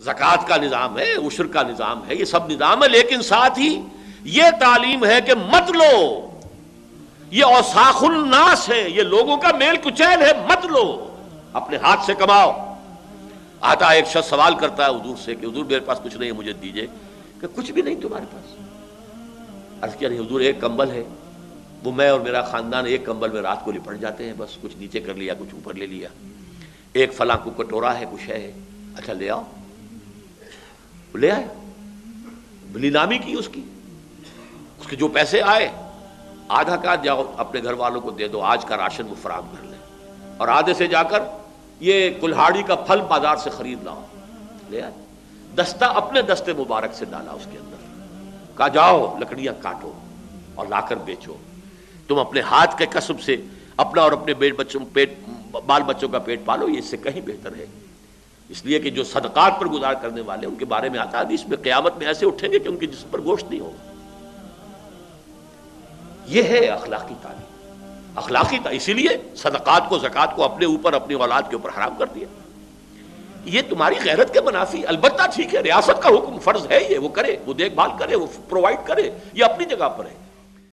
زکوٰۃ کا نظام ہے، عشر کا نظام ہے، یہ سب نظام ہے، لیکن ساتھ ہی یہ تعلیم ہے کہ مت لو، یہ اوساخ الناس ہے، یہ لوگوں کا میل کچیل ہے، مت لو، اپنے ہاتھ سے کماؤ۔ آتا ایک شخص سوال کرتا ہے حضور سے کہ حضور میرے پاس کچھ نہیں ہے، مجھے دیجئے، کہ کچھ بھی نہیں تمہارے پاس؟ عرض کیا نہیں حضور، ایک کمبل ہے، وہ میں اور میرا خاندان ایک کمبل میں رات کو لپٹ جاتے ہیں، بس کچھ نیچے کر لیا کچھ اوپر لے لیا، ایک فلاں کو کٹورا ہے، کچھ ہے، اچھا لے آؤ، لے آئے، بلی نامی کی اس کی، اس کے جو پیسے آئے آدھا کا جاؤ اپنے گھر والوں کو دے دو، آج کا راشن وہ فراہم کر لیں، اور آدھے سے جا کر یہ کلہاڑی کا پھل بازار سے خرید لاؤ، لے آئے، دستہ اپنے دستے مبارک سے ڈالا اس کے اندر، کہا جاؤ لکڑیاں کاٹو اور لا کر بیچو، تم اپنے ہاتھ کے کسب سے اپنا اور اپنے بال بچوں کا پیٹ پالو، یہ اس سے کہیں بہتر ہے۔ اس لیے کہ جو صدقات پر گزار کرنے والے ان کے بارے میں آتا ہے حدیث میں، قیامت میں ایسے اٹھیں گے کہ ان کے جسم پر گوشت نہیں ہوگا۔ یہ ہے اخلاقی تعلیم، اسی لیے صدقات کو، زکوٰۃ کو اپنے اوپر، اپنی اولاد کے اوپر حرام کر دیا۔ یہ تمہاری غیرت کے منافی، البتہ ٹھیک ہے ریاست کا حکم فرض ہے، یہ وہ کرے، وہ دیکھ بھال کرے، وہ پرووائڈ کرے، یہ اپنی جگہ پر ہے،